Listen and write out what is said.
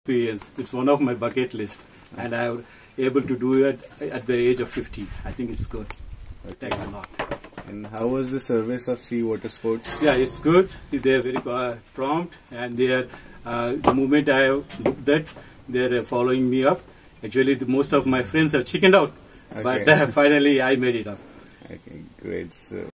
experience. It's one of my bucket list, and I was able to do it at the age of 50. I think it's good. It takes a lot. And how was the service of Sea Water Sports? Yeah, it's good. They're very prompt, and they're the moment I looked at, they're following me up. Actually, most of my friends have chickened out, but finally I made it up. Okay, great. So